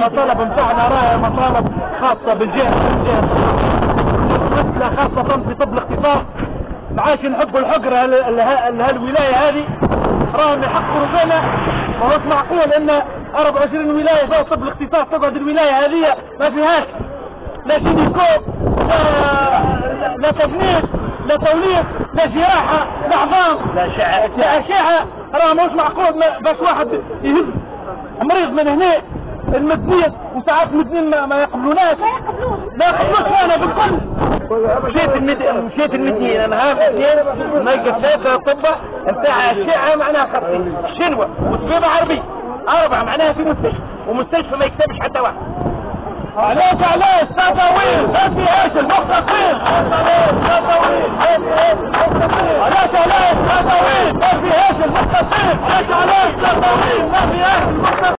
المطالب نتاعنا راهي مطالب خاصه بالجهه مثل خاصه في طب الاختصاص. ما عادش نحبوا الحقره لهالولايه هذه، راهم يحقروا فينا. ما هوش معقول ان 24 ولايه فيها طب الاختصاص تقعد الولايه هذه ما فيهاش لا جينيكو لا تجنيد لا توليد لا جراحه لا عظام لا اشعه. راه مش معقول باش واحد يهز مريض من هنا المدنية وساعات مدنيين ما يقبلوناش. لا يقبلوش انا بالكل. مشيت المدنيين انا هذا الاثنين ما يقفش الطبة نتاع الشيعة معناها خطي شنوة وطبيبة عربي 4 معناها في مستشفى ومستشفى ما يكتبش حتى واحد. علاش تطاويل ما فيهاش المختصين. علاش تطاويل ما فيهاش المختصين. علاش تطاويل ما فيهاش المختصين.